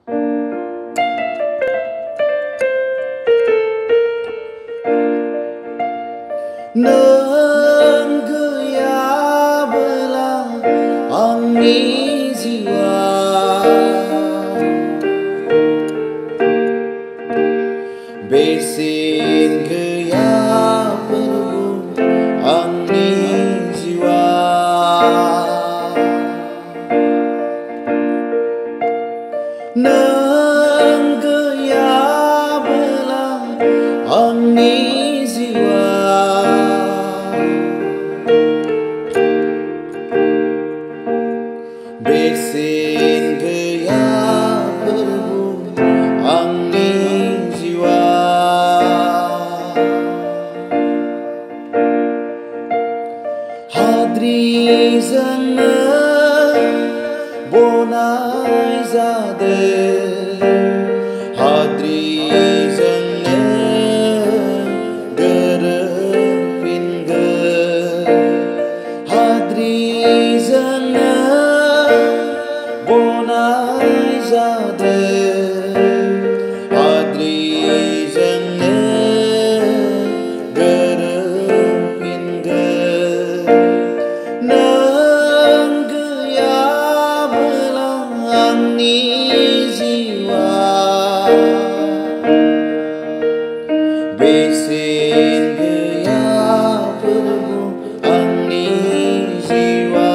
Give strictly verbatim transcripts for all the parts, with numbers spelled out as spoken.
Nwng gwiya bwla angni jiua, besen gwia perlu angni jiua. Nwng gwiya bwla angni jiua, besen gwia perlu angni jiua. Hadri zana bonai zade, hadri zana geder pinge, hadri zana bonai zade, hadri zana geder pinge. Nwng gwiya bwla angni jiua, besen gwia perlu angni jiua.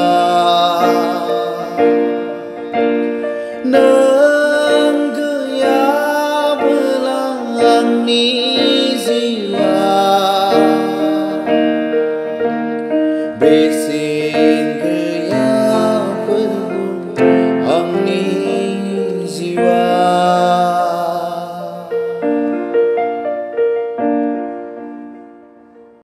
Nwng gwiya bwla angni